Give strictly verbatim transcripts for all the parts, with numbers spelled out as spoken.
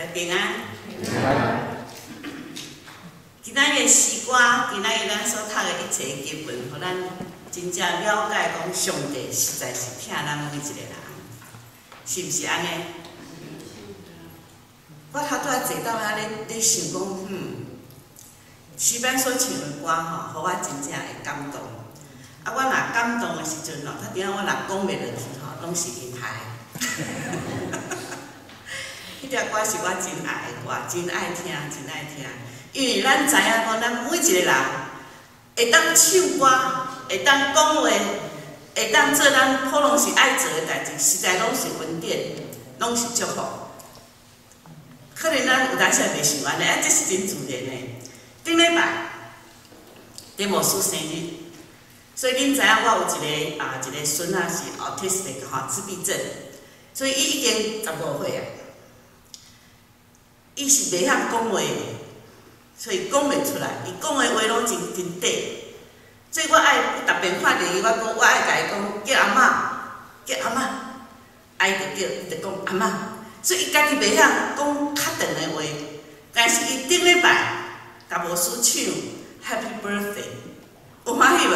家平安。 平安。 今仔日诗歌，今仔日咱所读的一切经文，互咱真正了解讲上帝实在是疼咱每一个人，是毋是安尼？我头拄仔坐到遐咧咧想讲，嗯，诗班所唱的歌吼，互我真正会感动。啊，我若感动的时阵咯，他点仔我若讲袂落去吼，拢是因害。迄条歌是我真爱的歌，真爱听，真爱听。因为咱知影讲，咱每一个人会当唱歌，会当讲话，会当做咱普通是爱做的代志，实在拢是恩典，拢是祝福。可能咱有当时袂想安尼，啊，这是真自然的。顶礼拜，丁牧师生日，所以恁知影我有一个啊一个孙仔是 autistic 吼，自闭症，所以伊已经十五岁啊。伊是袂晓讲话的，所以讲袂出来。伊讲的话拢真真短，所以我爱逐遍看着伊，我讲我爱甲伊讲叫阿嬷，叫阿嬷，爱着叫伊着讲阿嬷。所以伊家己袂晓讲较长的话，但是伊顶礼拜甲牧师唱 Happy Birthday， 有欢喜无？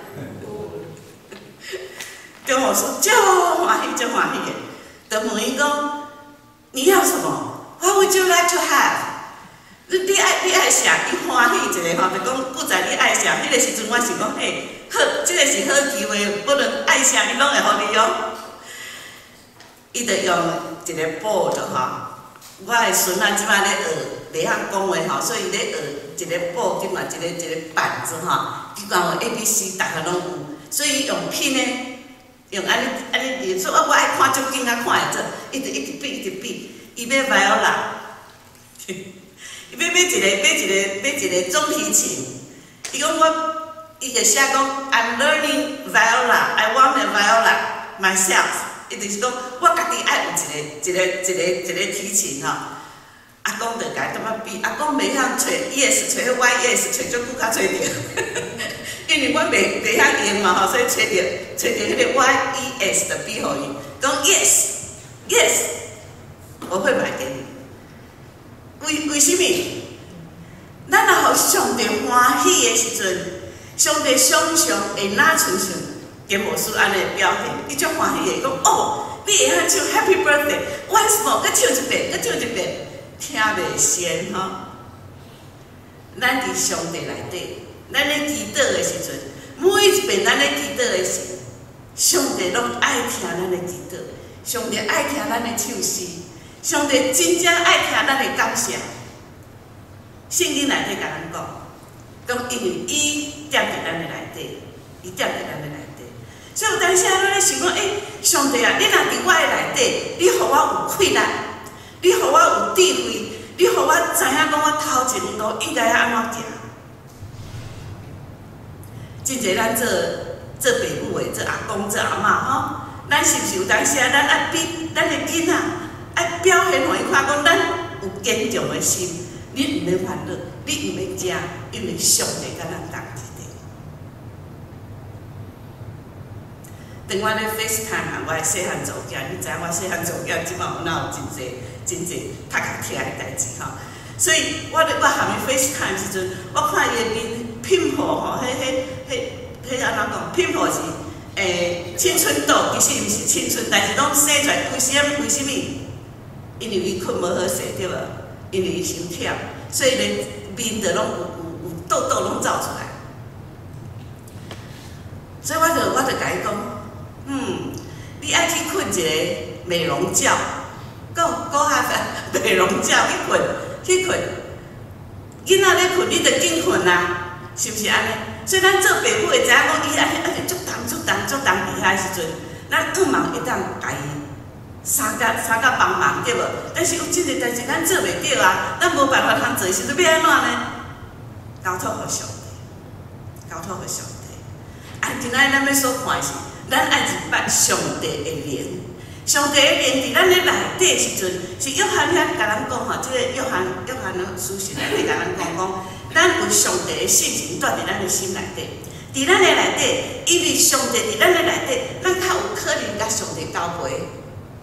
对牧师足欢喜，足欢喜的，就问伊讲你要什么？ What would you like to have？ 你你爱你爱啥？伊欢喜一个吼，就讲不知你爱啥。迄个时阵我是讲，嘿，好，即个是好机会，不论爱啥，你拢会互你哦。伊就用一个 board 吼，我的孙仔即摆咧学，袂晓讲话吼，所以咧学一个 board， 即嘛一个一个板子吼，伊讲我 A B C， 逐个拢有，所以用拼咧，用安尼安尼，所以我我爱看足紧啊，看会做，一直一直比一直比。 伊要 viola， 伊要买一个买一个买一个中提琴。伊讲我，伊就写讲 I'm learning viola, I want a viola myself。伊就是讲我家己爱有一个一个一个一个提琴吼。阿公就甲伊踮啊比，阿公袂晓找 yes， 找 yes， 找足久才找着。因为我袂袂晓用嘛吼，所以找着找着迄个 yes 就比互伊，讲 yes yes。 我会买给你。为为什么？咱若互上帝欢喜的时阵，上帝常常会拿出像金牧师安尼的表现，伊足欢喜的讲哦，你会晓唱 Happy Birthday，once more， 佮唱一遍，佮唱一遍，听袂厌吼。咱伫上帝内底，咱咧祈祷的时阵，每一遍咱咧祈祷的时，上帝拢爱听咱的祈祷，上帝爱听咱的唱诗。 上帝真正爱听咱的感谢，圣经内底甲咱讲，讲因为伊踮伫咱的内底，伊踮伫咱的内底，所以有当时啊，咱咧想讲，诶、欸，上帝啊，你若伫我的内底，你互我有困难，你互我有智慧，你互我知影讲我头前路应该要安怎行。真侪咱做做爸母的，做阿公做阿嬷吼，咱是毋是有当时啊，咱爱比咱的囡仔？ 爱表现互伊看，讲咱有坚强的心，你毋免烦恼，你毋免惊，因为上帝甲咱同一地。当我咧 FaceTime 我的细汉祖囝，你知影我细汉祖囝即摆有哪有真济真济读甲听的代志吼，所以我咧我含伊 FaceTime 时阵，我看伊的面拼破吼，迄迄迄迄安怎讲？拼破是诶、欸、青春痘，其实毋是青春，但是拢生出来，为什么？为什么？ 因为伊困无好势，对无？因为伊伤忝，所以连面就拢有有有痘痘拢走出来。所以我就我就甲伊讲，嗯，你爱去困一个美容觉，够够下美容觉去困去困。囡仔咧困，你着紧困啊，是毋是安尼？所以咱做爸母会知影讲，伊安尼安尼足重足重足重厉害的时阵，咱up忙会当甲伊。 三甲三甲帮忙对无？但是有真个代志咱做袂到啊，咱无办法通做，时阵要安怎呢？交托互上帝，交托互上帝。啊，今仔日咱要所看是，咱爱一捌上帝的灵，上帝的灵伫咱咧内底的时阵，是约翰遐甲咱讲吼，即、这个约翰约翰的书信内底甲咱讲讲，咱有上帝的性情住伫咱的心内底，伫咱的内底，因为上帝伫咱的内底，咱较有可能甲上帝交陪。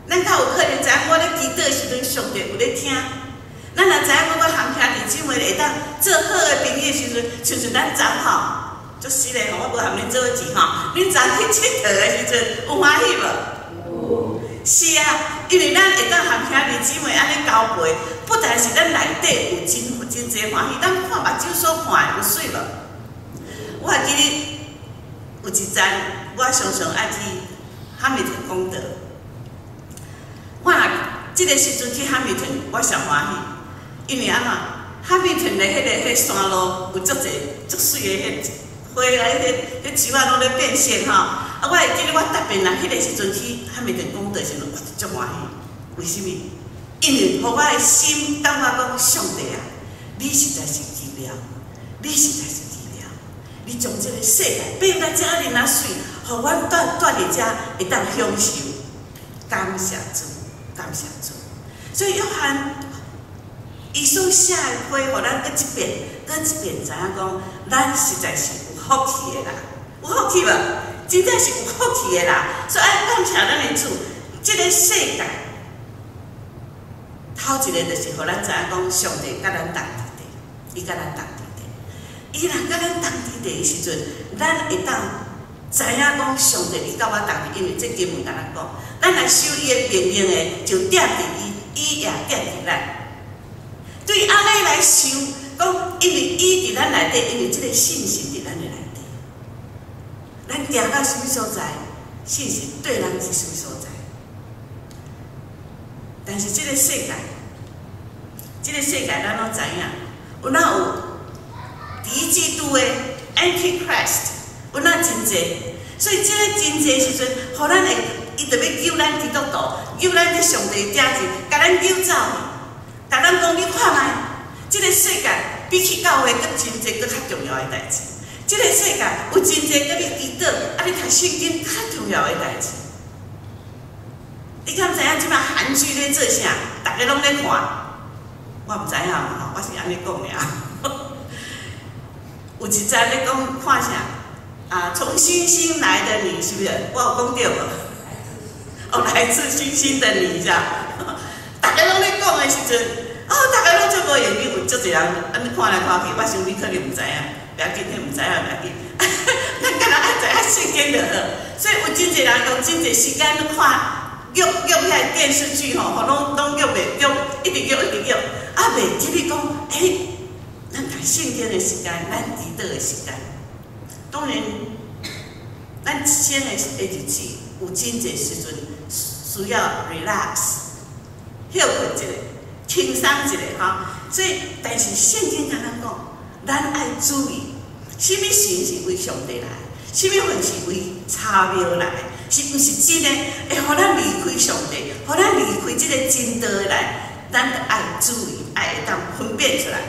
咱较有可能知影我咧祈祷的时阵，上帝有咧听。咱若知影我我含兄弟姊妹会当做好的朋友的时阵，像是咱昨吼，足实嘞吼，我无含恁做伙钱吼，恁昨去佚佗的时阵有欢喜无？有。是啊，因为咱会当含兄弟姊妹安尼交陪，不但是咱内底有真真侪欢喜，咱看目睭所看的有水无？我还记得有一站，我常常爱去哈密顿讲道。我即个时阵去哈密顿，我上欢喜，因为安怎？哈密顿的迄个迄山路有足侪足水的迄花啊，迄迄树啊拢咧变色吼。啊，我会记得我特别人迄个时阵去哈密顿讲道时阵，我足欢喜。为什么？因为互我的心感觉讲上帝啊，你实在是奇妙，你实在是奇妙，你将这个世界变到遮尔啊水，互阮住住伫遮会当享受。感谢主，感谢主。所以约翰伊所写的话，互咱搁一遍，搁一遍知影讲，咱实在是有福气的啦，有福气无？真正是有福气的啦。所以爱感谢咱的主，这个世界。头一个就是互咱知影讲，上帝甲咱同伫地，伊甲咱同伫地。伊若甲咱同伫地的时阵，咱会当知影讲，上帝伊甲我同伫，因为这经文甲咱讲，咱来守伊的命令的，就踮伫伊，伊也踮伫咱。对安尼来想，讲因为伊伫咱内底，因为这个信心伫咱的内底，咱行到什么所在，信心对咱是什么所在。但是这个世界，这个世界咱拢知影，有哪有敌基督的 Antichrist， 有哪真侪，所以这个真侪时阵，互咱会，伊着要救咱基督徒，救咱这上帝者子，甲咱救走，甲咱讲你看卖，这个世界比起教会，搁真侪搁较重要的代志。这个世界有真侪搁你祈祷，啊，你读圣经较重要的代志。你敢知影即摆韩剧咧做啥？大家拢咧看，我毋知影吼，我是安尼讲尔。有一站咧讲看啥？啊，从星星来的你是不是？我有讲对无？哦，来自星星的你，这样。大家拢咧讲的时阵，哦，大家拢足无眼睛，有足侪人安尼看来看去，我想你可能毋知影，不要紧，你毋知影不要紧。咱敢若爱知影圣经就好，所以有真侪人用真侪时间去看。约约遐电视剧吼，吼拢拢约袂约，一直约一直约，啊袂记你讲，诶，咱读圣经的时间，咱祈祷的时间，当然，咱先的的日子有真侪时阵需要 relax， 休困一下，轻松一下吼。所以，但是圣经甲咱讲，咱爱注意，什么神是为上帝来，什么份是为差庙来。是毋是真诶？会互咱离开上帝，互咱离开即个真道诶来，咱着爱注意，爱会当分辨出来。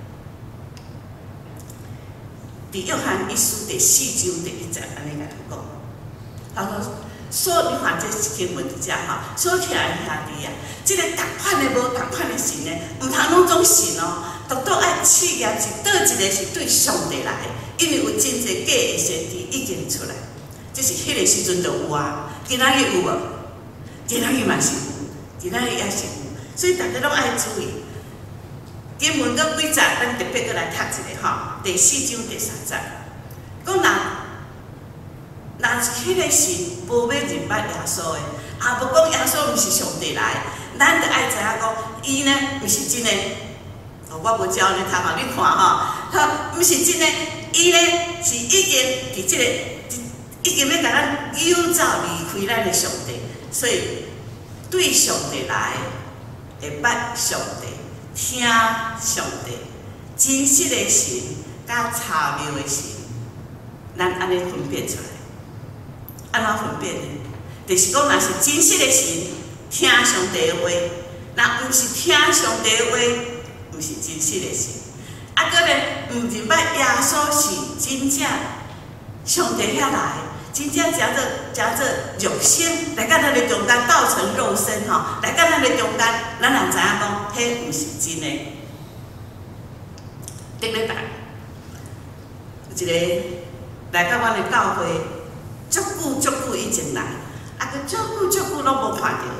伫约翰一书第四章第一节安尼甲咱讲，他说：所你看这经文伫遮吼，所亲爱兄弟啊，即、这个同款诶无同款诶神诶，毋通拢总神哦，独独爱试验是倒一个是对上帝来诶，因为有真侪假诶先知已经出来。就是迄个时阵就有啊，今仔日有无？今仔日嘛是有，今仔日也是有，所以大家拢爱注意。经文搁几节，咱特别搁来读一下吼。第四章第三节，讲若若迄个神无要认捌耶稣的，也无讲耶稣毋是上帝来，咱着爱知影讲，伊呢毋是真诶。哦，我无教你读嘛，你看吼，好，毋是真诶，伊呢是已经伫即个。已经要甲咱扭走离开咱的上帝，所以对上帝来会捌上帝，听上帝，真实的神甲差谬的神，咱安尼分辨出来。安怎分辨呢？就是讲，若是真实的神，听上帝的话；若毋是听上帝的话，毋是真实的神。啊，搁咧毋认捌耶稣是真正上帝遐来。真正夹着夹着肉身来到咱的中间，道成肉身吼，来到咱的中间，咱人知影讲，迄毋是真的。顶礼拜有一个来到阮的教会，足久足久以前来，啊，佮足久足久拢无看到，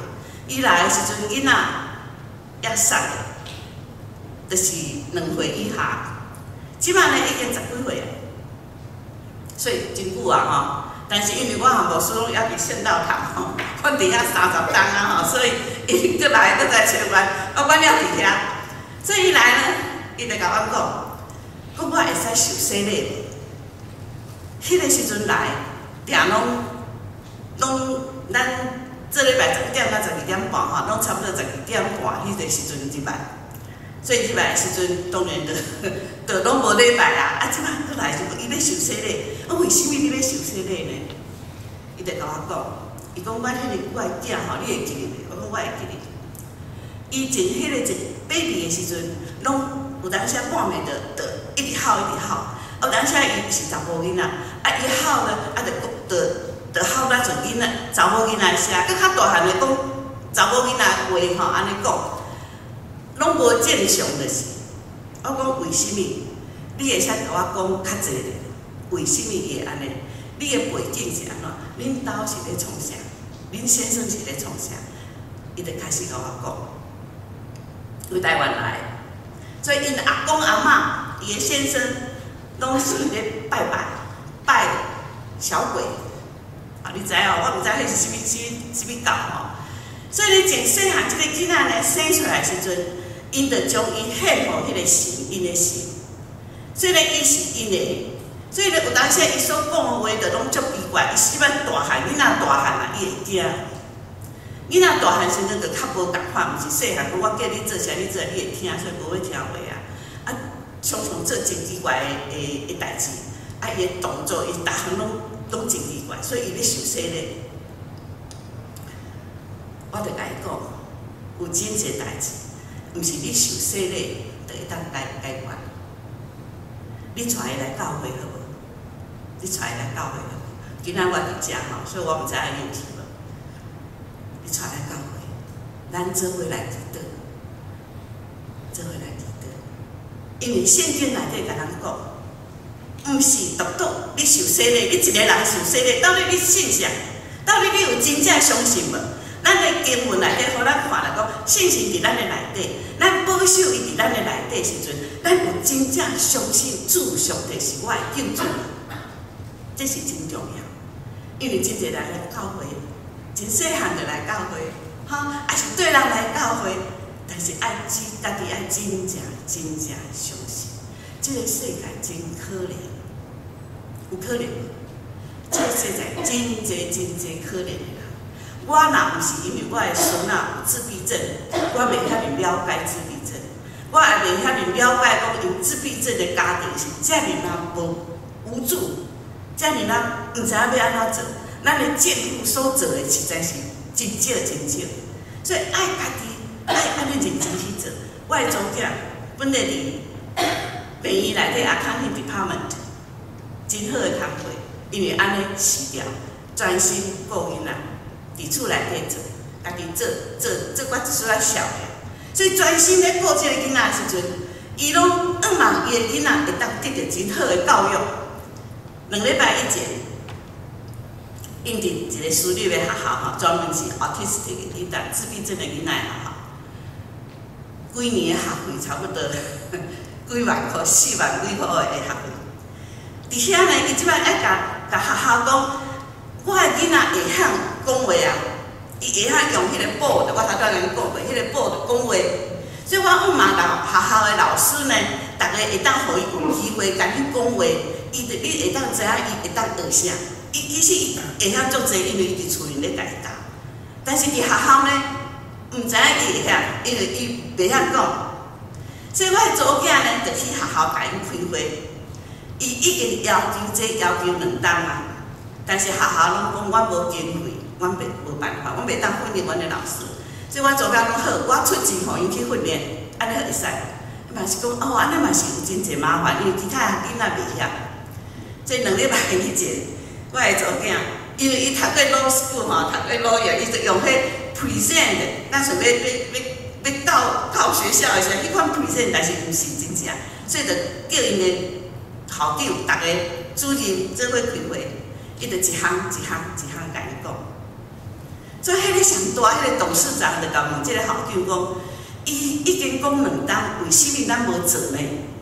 伊来的时阵，囡仔也瘦的，就是两岁以下。即摆呢已经十几岁啊，所以真久啊吼。但是因为我和无师拢还伫县道读吼，我伫遐三十档啊吼，所以伊搁来搁再找我，我我了伫遐。所以伊来呢，伊就甲我讲，讲我会使受洗礼无？迄个时阵来，定拢拢咱这礼拜十一点到十二点半吼，拢差不多十二点半迄个时阵入来。所以入来的时阵，当然就就拢无礼拜啦。啊，即摆搁来就伊要受洗礼，我为什么你要受洗礼呢？伊就甲我讲，伊讲我迄个我的囝吼，你会记得袂？我讲我会记得。以前迄个一 baby 的时阵，拢有当时半暝就就一直哭一直哭。有当时伊是查某囡仔，啊伊哭呢，啊就就就哭咱像囡仔查某囡仔声，佮较大汉的讲查某囡仔话吼，安尼讲。拢无正常就是，我讲为什么？你会使甲我讲较济咧？为什么会安尼？你的背景是安怎？恁兜是咧创啥？恁先生是咧创啥？伊就开始甲我讲，为台湾来，所以因阿公阿嬷，伊的先生拢是咧拜拜拜小鬼。啊，你知哦？我毋知迄是啥物啥啥物教吼。所以你真细汉，即个囡仔呢生出来时阵。因着将伊献互迄个神，因的神，所以咧，伊是因的，所以咧有当时伊所讲的话，着拢足奇怪。伊是要大汉，囡仔大汉啊，伊会惊。囡仔大汉时阵着较无共款，毋是细汉，我叫你做啥，你做啥，你会听，所以无会听话啊。啊，常常做真奇怪的的的代志，啊，伊的动作，伊逐项拢拢真奇怪，所以伊咧受洗咧。我着甲伊讲，有真侪代志。毋是你受洗礼就会当解解决，你带伊来教会好无？你带伊来教会好无？今仔我伫遮吼，所以我毋知影你有去无？你带来教会，咱做伙来祈祷，做伙来祈祷。因为圣经内底甲咱讲，毋是独独你受洗礼，你一个人受洗礼，到底你信啥？到底你有真正相信无？咱的经文内底，互咱看来讲，信心伫咱的内底，咱保守伊伫咱的内底时阵，咱有真正相信主上帝是我的救主，这是真重要。因为真侪人来教会，真细汉就来教会，哈，也是对人来教会，但是爱真家己爱真正真正相信，这个世界真可怜，有可怜，这个世界真侪真侪可怜的人。我若毋是因为我的孙仔有自闭症，我袂遐尔了解自闭症，我也袂遐尔了解讲有自闭症的家庭是遮尔啊无无助，遮尔啊毋知影要安怎做，咱的政府所做的实在是真少真少，所以爱家己爱安尼认真去做。我的祖囝本来伫病院内底accounting department， 真好的工作，因为安尼辞掉，专心顾囡仔。伫厝内底做，家己做做做，我一岁仔小个，所以专心咧顾即个囡仔的时阵，伊拢希望伊的囡仔会当得到真好的教育。两礼拜以前，因伫一个私立的学校吼，专门是 autistic 囡仔、自闭症的囡仔的学校，几年的学费差不多几万块、四万几块的学费。伫遐呢，伊即摆爱甲甲学校讲。我的囡仔会晓讲话啊，伊会晓用迄个board，我头拄仔甲你讲过，迄个board讲话。所以我希望老学校的老师呢，逐个会当互伊有机会甲你讲话，伊就你会当知影伊会当学啥。伊其实伊会晓足济，因为伊伫厝里咧家己教。但是伫学校呢，毋知影伊会晓，因为伊袂晓讲。所以我的祖囝呢，就去学校甲因开会，伊已经要求这要求两档啊。但是学校拢讲我无经费，我袂无办法，我袂当训练阮的老师，所以我做甲讲好，我出钱互因去训练，安尼会使。嘛是讲哦，安尼嘛是有真侪麻烦，因为其他囡仔袂晓。这两礼拜以前，我的祖囝，因为伊读过 law school 吼，读过 lawyer， 伊就用迄 present， 咱想要要要要到到学校的时候，迄款 present， 但是毋是真正，所以就叫因的校长，逐个主任做伙开会。伊就一项一项一项甲伊讲， 所以迄个上大迄个董事长就甲问即个校长讲，伊已经讲两单，为什么咱无做呢？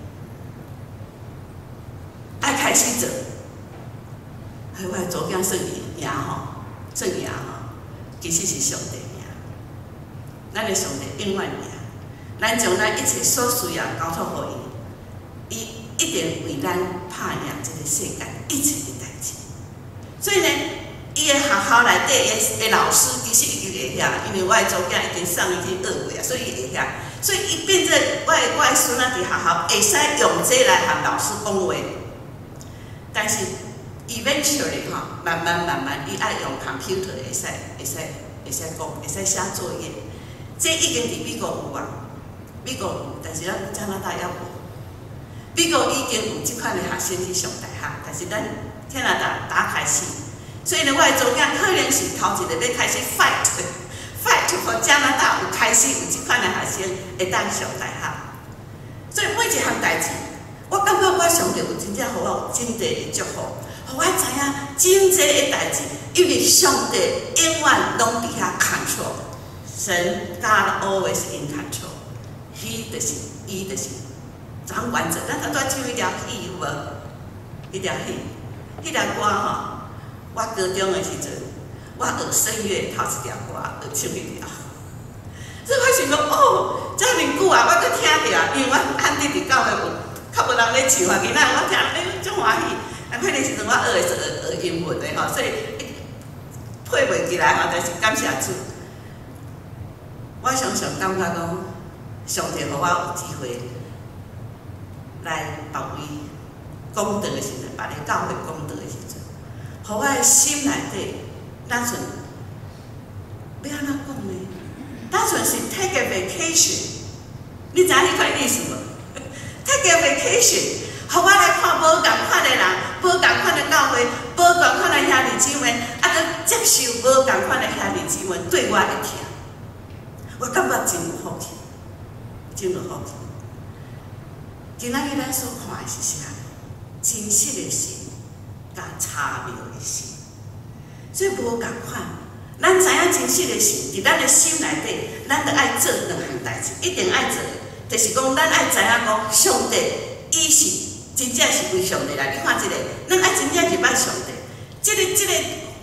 爱开始做，迄我左囝算赢吼，算赢吼，其实是上帝赢，咱的上帝永远赢。咱将咱一切所需要交托互伊，伊一定为咱拍赢这个世界一切的代志。所以呢，伊的学校内底的老师其实伊就会晓，因为我的祖囝已经送已经学过啊，所以伊会晓。所以伊变做我的我的孙仔伫学校会使用这来和老师讲话，但是 eventually 吼，慢慢慢慢，伊爱用 computer 会使会使会使讲，会使写作业。这已经伫美国有啊。美国有，但是咱加拿大还无。美国已经有即款的学生去上大学，但是咱加拿大打开始，所以呢，我的祖囝可能是头一个要开始 fight fight， 互加拿大有开始有即款的学生会当上大学。所以每一项代志，我感觉我上帝有真正互我有真济的祝福，互我知影真济的代志，因为上帝永远拢伫遐 control， 神 God always in control。伊就是，伊就是掌管者。咱头拄唱迄条戏有无？迄条戏，迄条歌吼，我高中的时阵，我学声乐头一条歌，学唱迄条。所以我想讲，哦，遮尔久啊，我搁听着，因为我暗地伫教会有较无人咧唱啊，囡仔我听，哎，足欢喜。啊，迄个时阵我学的是学学英文的吼，所以配袂起来吼，但是感谢主，我常常感觉讲。上帝互我有机会来别位讲道的时阵，别个教会讲道的时阵，互我的心内底，单纯要安怎讲呢？单纯是 take a vacation， 你知影迄款意思无 ？take a vacation， 互我来看无共款的人，无共款的教会，无共款的兄弟姊妹，啊，佮接受无共款的兄弟姊妹对我的听，我感觉真有福气。真有福气。今仔日咱所看的是啥？真实的神，甲巧妙的神。所以无共款，咱知影真实的神伫咱的心内底，咱着爱做两项代志，一定爱做，就是讲咱爱知影讲上帝，伊是真正是为上帝来。你看即个，咱爱真正入爱上帝，即个即个。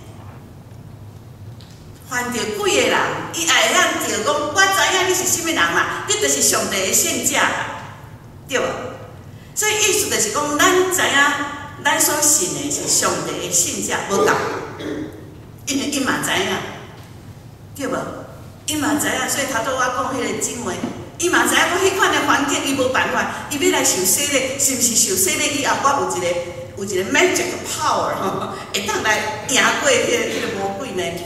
犯着几个人，伊也会晓着讲，我知影你是啥物人啦，你就是上帝的圣者啦，对无？所以意思就是讲，咱知影，咱所信的是上帝的圣者，无共，因为伊嘛知影，对无？伊嘛知影，所以头拄我讲迄个姊妹，伊嘛知影讲迄款的环境，伊无办法，伊要来受洗礼，是毋是受洗礼以后，我有一个有一个 magic power 吼，会当来赢过迄个迄个魔鬼呢？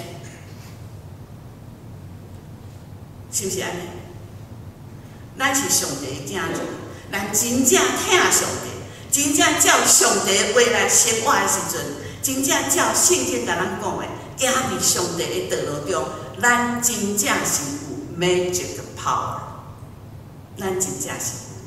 是毋是安尼？咱是上帝的囝仔，咱真正疼上帝，真正照上帝的话来生活的时阵，真正照圣经甲咱讲的，行伫上帝的道路中，咱真正是有 magic power， 咱真正是有。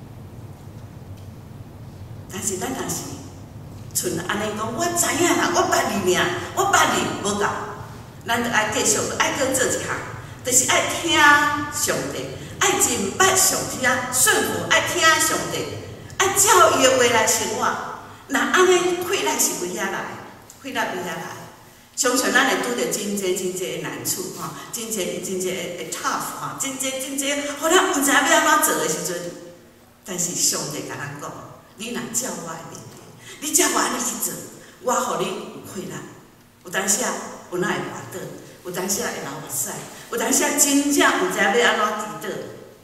但是咱若是像安尼讲，我知影啦，我捌你命，我捌你无够，咱着爱继续，爱搁做一项。就是爱听上帝，爱真捌上帝啊，顺服，爱听上帝，爱照伊的话来生活。那安尼困难是为遐来，困难为遐来。常常咱会拄着真济真济的难处吼，真济真济的 tough 吼，真济真济，互咱毋知要安怎做的时阵，但是上帝甲咱讲，你若照我的命令，你照我安尼去做，我互你有困难。有当时啊，有哪会滑倒，有当时啊会流目屎。有当时真正毋知要安怎祈祷，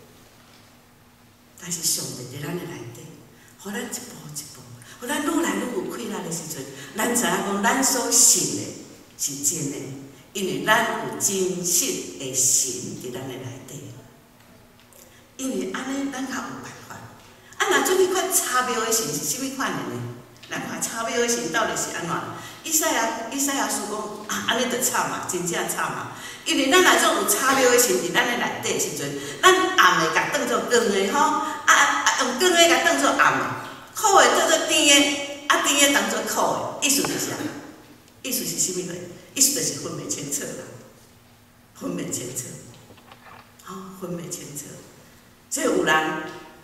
但是上帝伫咱的内底，互咱一步一步，互咱愈来愈有困难的时阵，咱知影讲咱所信的是真的，因为咱有真实的神伫咱的内底。因为安尼咱较有办法。啊，若做迄款巧妙的神是啥物款的呢？咱看巧妙的神到底是安怎？以赛亚以赛亚书讲啊，安尼着惨嘛，真正惨嘛。因为咱若种有巧妙的神伫咱的内底时阵，咱暗的甲当作光的吼，啊啊用光的甲当作暗的，苦的当作甜的，啊甜的当作苦的，意思是啥？意思是啥物货？意思就是分袂清楚啦。 分袂清楚，好、哦、分袂清楚。所以有人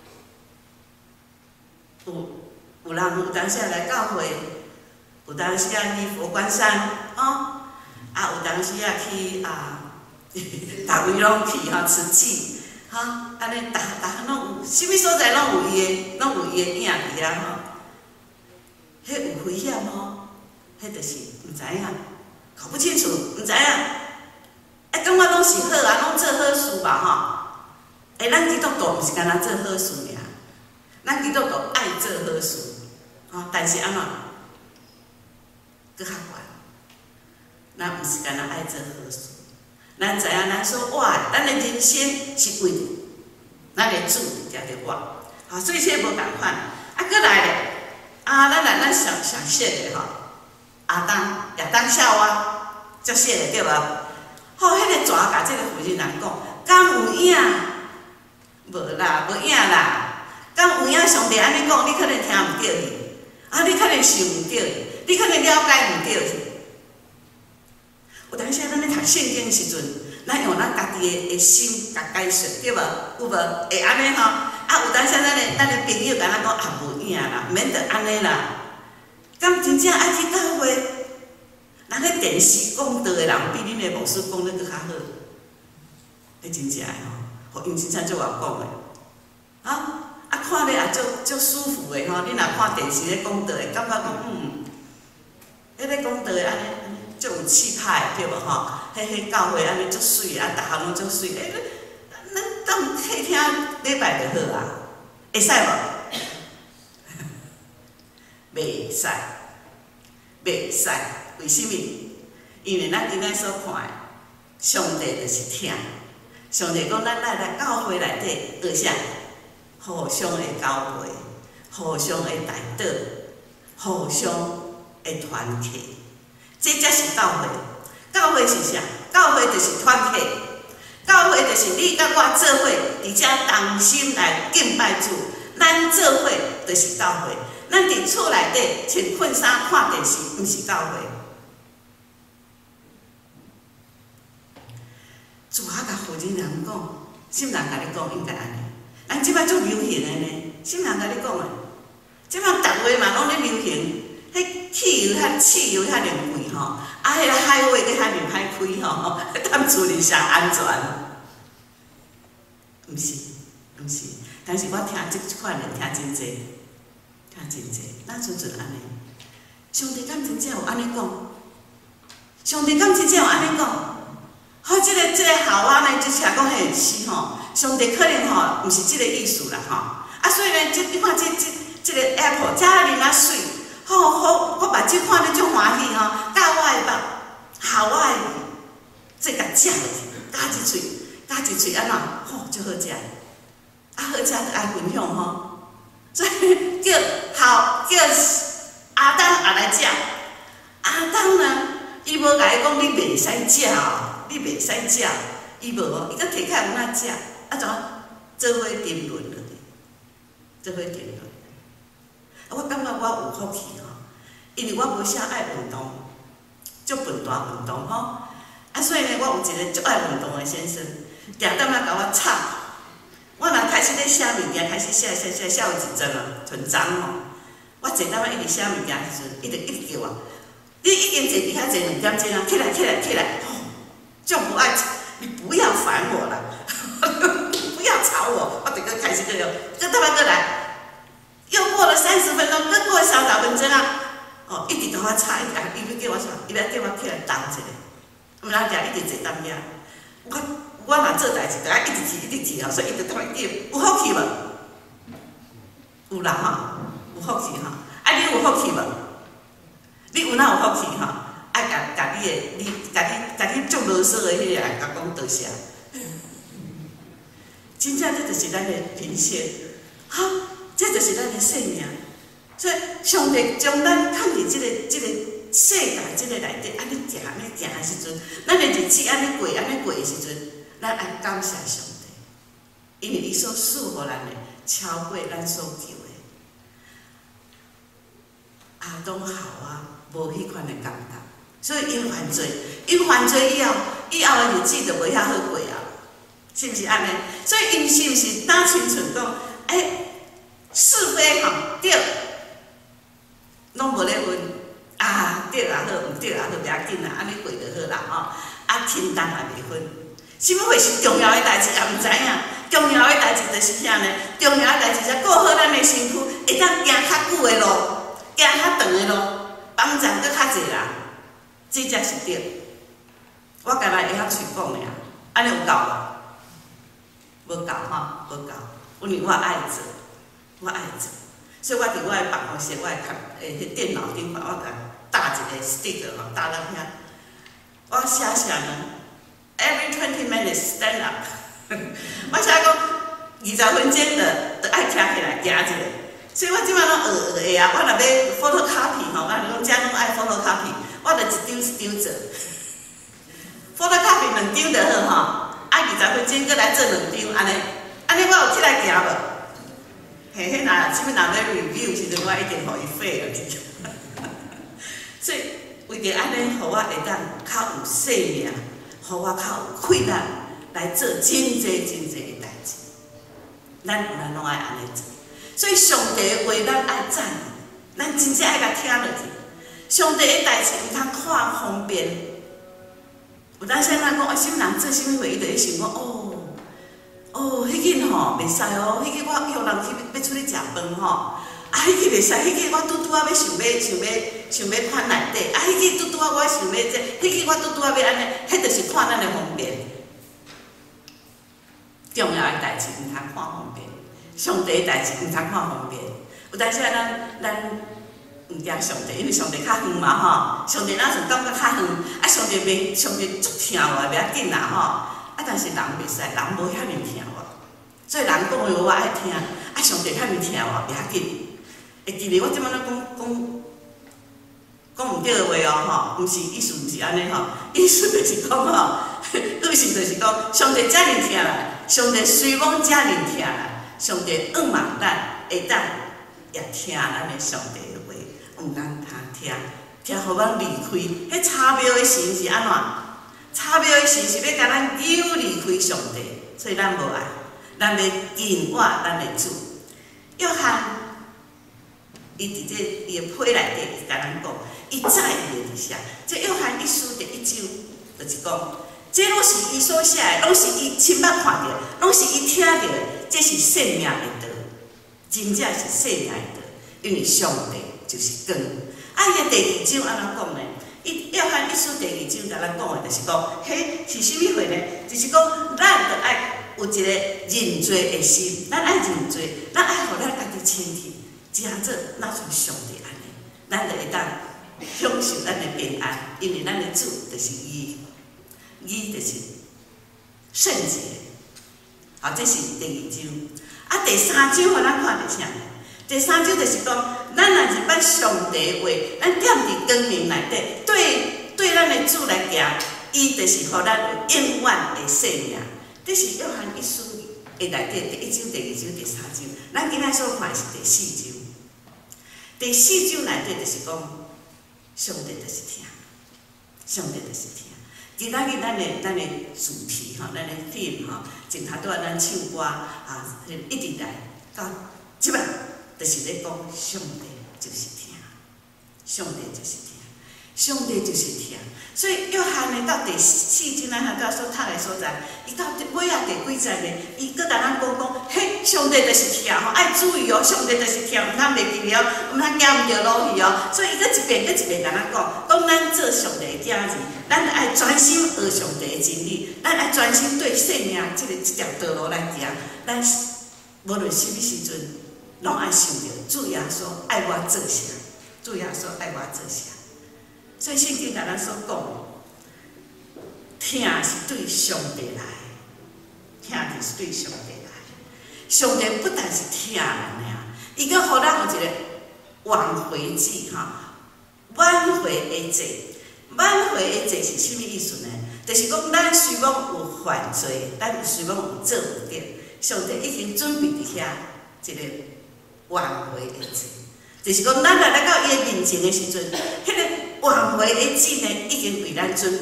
有有人有当时来教会，有当时啊去佛光山，哦，啊有当时啊去啊，逐位拢去吼慈济，吼安尼逐逐拢有，啥物所在拢有伊个，拢有伊个影伫遐吼。迄有危险吼，迄就是毋知影，搞不清楚，毋知影。哎，感觉拢是好啊，拢做好事吧吼。哎，咱基督徒毋是干那做好事尔，咱基督徒爱做好事，吼。但是安怎，搁较悬，咱毋是干那爱做好事。咱知影，咱所活的，咱的人生是为着咱的主伫遮伫活，吼，所以这无共款。啊，搁来咧。啊，咱来咱上上细个吼，亚当亚当夏娃，足细个对无？吼，迄个蛇甲即个妇人人讲，敢有影？无啦，无影啦。敢有影？上帝安尼讲，你可能听毋着去，啊，你可能想毋着去，你可能了解毋着去。有当时咱咧读圣经时阵，咱用咱家己个个心甲解释，对无？有无？会安尼吼？啊，有当时咱的咱的朋友甲咱讲啊，无影啦，免得安尼啦。敢真正爱去教会？咱咧电视讲道的人比恁的牧师讲得搁较好，迄真正的吼，互因真正足话讲的，啊啊看咧也足足舒服的吼。恁若看电视咧讲道的，感觉讲嗯，迄咧讲道的安尼安尼足有气派对无吼？迄迄教会安尼足水啊，逐项拢足水诶。咱当客听礼拜就好啊，会使无？袂使，袂使。为什么？因为咱今仔所看的，上帝就是听。上帝讲，咱来来教会内底学啥？互相的交陪，互相的带导，互相的团结，这才是教会。教会是啥？教会就是团结。教会就是你甲我做伙，而且同心来敬拜主。咱做伙就是教会。咱伫厝内底穿困衫看电视，毋是教会。主啊，甲妇人人讲，什人甲你讲应该安尼？咱即摆足流行的呢，什人甲你讲的？即摆逐位嘛拢咧流行，迄汽油遐汽油遐尼贵吼，啊，迄个海位佮遐尼歹开吼，踮厝里上安全。毋是，毋是，但是我听即即款人听真济，听真济，哪阵阵安尼？上帝敢真正有安尼讲？上帝敢真正有安尼讲？好，即个即个校啊呢，就是讲迄是吼，上帝可能吼，毋是即个意思啦吼。啊，所以呢，即你看即即即个 Apple， 遮尔啊水，吼好，我目睭看咧足欢喜吼，甲我的肉，校我的味，即甲食落去，加一喙，加一喙安怎？吼，足好食。啊，好食就爱分享吼，所以叫校叫阿当也来食。阿当呢，伊无甲伊讲你袂使食哦。你袂使食，伊无哦，伊阁摕起来有哪食？啊怎做伙争论了？做伙争论。啊，我感觉我有福气吼，因为我无啥爱运动，足笨大运动吼。啊，所以呢，我有一个足爱运动的先生，定点啊甲我吵。我若开始咧写物件，开始写写写写有一阵啊，存章吼。我坐踮啊一直写物件时阵，伊就一直叫我，你已经坐伫遐坐两点钟啊，起来起来起来！就不爱，你不要烦我了，不要吵我，我就搁开始搁又，搁他妈搁来，又过了三十分钟，搁过三十分钟啊，哦，一直同我吵，一直伊要叫我吵，伊要叫我起来动一下，毋然家一直坐踮遐，我我若做代志，就爱一直提一直提吼，所以一直同伊叫，有福气无？有啦吼，有福气吼，啊你有福气无？你有哪有福气吼？爱甲甲你的，你甲你甲你足啰嗦的迄个，甲讲多谢。真正这就是咱的人生，哈，这就是咱的生命。所以上帝将咱放伫即个即个世界即个内底，安尼行安尼行的时阵，咱的日子安尼过安尼过的时阵，咱爱感谢上帝，因为伊所赐予咱的超过咱所求的。阿当夏娃无迄款的感觉。所以因犯罪，因犯罪以后， 以后的日子就袂遐好过啊，是毋是安尼？所以因是毋是打清楚讲，哎、欸，是非吼对，拢无咧分啊，对也好，毋对也好，袂要紧啦，安尼过就好啦吼。啊，轻重也袂分，什么会是重要的代志也毋知影。重要的代志就是啥呢？重要的代志是顾好咱的身躯，会当行较久的路，行较长的路，帮助搁较济人，这才是对。我家己会晓嘴讲的啊，安尼有够无？无够吼，无够。因为我爱做，我爱做，所以我伫我的办公室，我的卡诶，迄电脑顶，我甲搭一个 sticker 吼，搭到遐。我写啥呢 ？Every twenty minutes stand up 。我写讲二十分钟的，就爱站起来行一下。所以我即摆拢学学的啊。我若要 photocopy 吼，我讲遮拢爱 photocopy， 我就一张一张做。photocopy 两张就好吼，啊二十分钟搁来做两张，安尼，安尼我有起来行无？嘿，迄若什么人要 review 时阵，我一定互伊废了去。所以为着安尼，互我会当较有生命，互我较有气力来做真济真济的代志。咱有人拢爱安尼做，所以上帝的话咱爱赞，咱真正爱甲听落去。上帝的代志毋通看方便。有当时咱讲，哎，什么人做什么话，伊就会想讲，哦，哦，迄个吼袂使哦，迄个我约人去要出去食饭吼，啊，迄个袂使，迄个我拄拄啊要想要想要想要看内底，啊，迄个拄拄啊我想要这，迄个我拄拄啊要安尼，迄就是看咱的方便。重要的代志毋通看方便，上帝的代志毋通看方便。有当时咱咱。毋惊上帝，因为上帝较远嘛吼，上帝咱是感觉较远，啊上帝袂上帝足疼我，袂要紧啦吼，啊但是人袂使，人无遐尼疼我，所以人讲的话我爱听，啊上帝遐尼疼我袂要紧。会记哩，我即摆咧讲讲讲毋对的话哦吼，毋是意思毋是安尼吼，意思就是讲吼，意思就是讲上帝遮尼疼啦，上帝虽讲遮尼疼啦，上帝愿望咱会当也听咱的上帝。毋通他听，听互咱离开。迄差庙的神是安怎？差庙的神是要甲咱扭离开上帝，所以咱无爱，咱要敬我咱的主。约翰，伊伫这伊的批内底，伊甲咱讲，伊早伊的伫写。这约翰一书第一章，就是讲，这拢是伊所写的，拢是伊亲眼看到，拢是伊听到的，这是生命的道，真正是生命的道，因为上帝。就是光，啊！伊个第二章安怎讲呢？伊约翰一书第二章甲咱讲的，就是讲，迄是啥物货呢？就是讲，咱着爱有一个认罪的心，咱爱认罪，咱爱互咱家己身体，这样做那像上帝安尼，咱就会当享受咱的平安，因为咱的主就是伊，伊就是圣洁。好，这是第二章。啊，第三章互咱看着啥？第三章就是讲，咱若是捌上帝的话，咱踮伫光明内底，对对咱的主来行，伊就是互咱有永远的生命。这是约翰一书的内底第一章、第二章、第三章。咱今仔所看的是第四章。第四章内底就是讲，上帝就是听，上帝就是听。今仔日咱的咱的主题吼，咱的 theme 吼，从头到尾咱唱歌啊，一直来到即摆。就是咧讲，上帝就是听，上帝就是听，上帝就是听。所以约翰呢，到第四章咱下到所读的所在，伊到尾啊第几节呢？伊搁甲咱讲讲，嘿，上帝就是听吼，爱注意哦，上帝就是听，毋通袂记了，毋通行毋着路去哦。所以伊搁一遍搁一遍甲咱讲，讲咱做上帝的囝子，咱着爱专心学上帝的真理，咱爱专心对生命即个即条道路来行，咱无论什么时阵。拢爱想着主耶稣爱我做啥，主耶稣爱我做啥。所以圣经甲咱所讲，听是对上帝来，听就是对上帝来。上帝不但是听咱尔，伊阁互咱有一个挽回记哈，挽回的罪。挽回的罪是啥物意思呢？就是讲咱虽讲有犯罪，咱虽讲有做唔对，上帝已经准备伫遐一个。挽回的罪，就是讲，咱来来到伊的面前的时阵，迄个挽回的罪呢，已经为咱准备。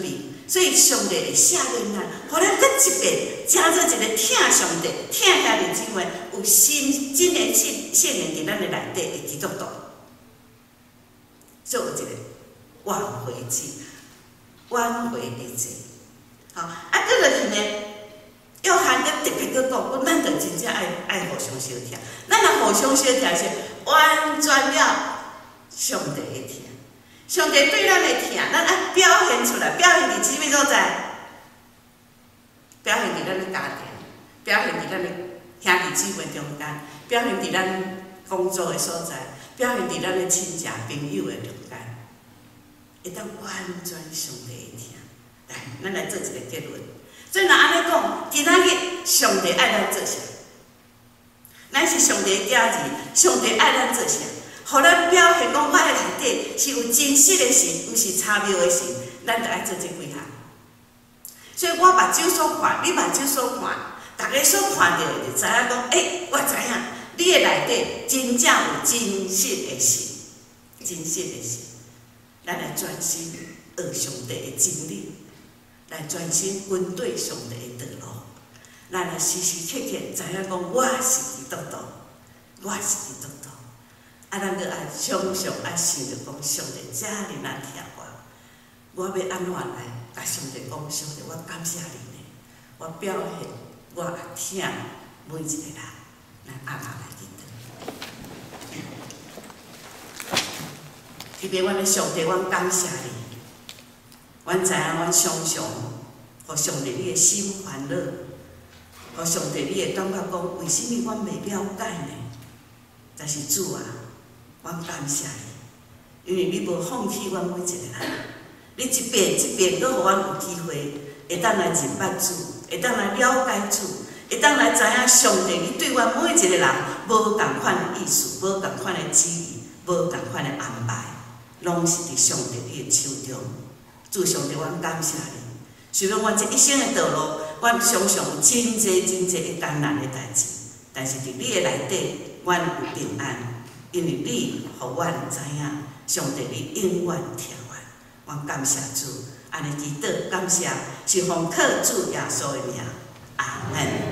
所以上帝会赦免咱，互咱搁一遍加做一个听上帝、听遐日子话，有新真诶信信念伫咱诶内底会基督徒，做一个挽回祭、挽回的祭。好，啊，搁落去呢，约翰搁特别搁讲，咱着真正爱爱互相相听，咱若互相相听是完全了上帝的听。上帝对咱的听，咱爱表现出来，表现伫几位所在？表现伫咱的家庭，表现伫咱的兄弟姊妹中间，表现伫咱工作的所在，表现伫咱的亲戚朋友的中间，会当完全上帝的听。来，咱来做一个结论。所以若安尼讲，今仔日上帝爱咱做啥？咱是上帝的囝儿，上帝爱咱做啥？互咱表现讲，我的内底是有真实的神，毋是差谬的神，咱着爱做这几项。所以我目睭所看，你目睭所看，大家所看到的，就知影讲，诶，我知影，你的内底真正有真实的神，真实的神。咱来专心学上帝的真理，来专心跟对上帝的道路。咱来时时刻刻知影讲，我是基督徒，我是基督徒。啊，咱搁爱常常爱想着讲，上帝遮尔咱疼我，我要安怎来甲上帝讲，上帝，我感谢你呢，我表现我疼每一个人，咱阿妈来记得。特别阮的上帝，阮感谢你，阮知影阮常常互上帝你的心烦恼，互上帝你会感觉讲，为什么阮袂了解呢？但是主啊，阮感谢你，因为你无放弃阮每一个人，你一遍一遍搁互阮有机会，会当来认捌主，会当来了解主，会当来知影上帝你对阮每一个人无共款的意思，无共款的旨意，无共款的安排，拢是伫上帝你的手中。主上帝，阮感谢你。虽然阮这一生的道路，阮常常有真侪真侪的艰难的代志，但是伫你的内底，阮有平安。因为你，互阮知影，上帝你永远疼阮，阮感谢主，安尼祈祷感谢，是奉靠主耶稣的名，阿门。